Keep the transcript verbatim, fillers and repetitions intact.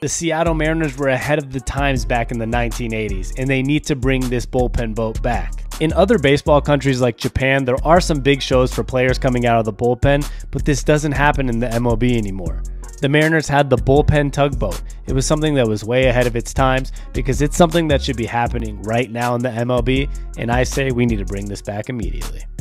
The Seattle Mariners were ahead of the times back in the nineteen eighties, and they need to bring this bullpen boat back. In other baseball countries like Japan, there are some big shows for players coming out of the bullpen, but this doesn't happen in the M L B anymore. The Mariners had the bullpen tugboat. It was something that was way ahead of its times because it's something that should be happening right now in the M L B, and I say we need to bring this back immediately.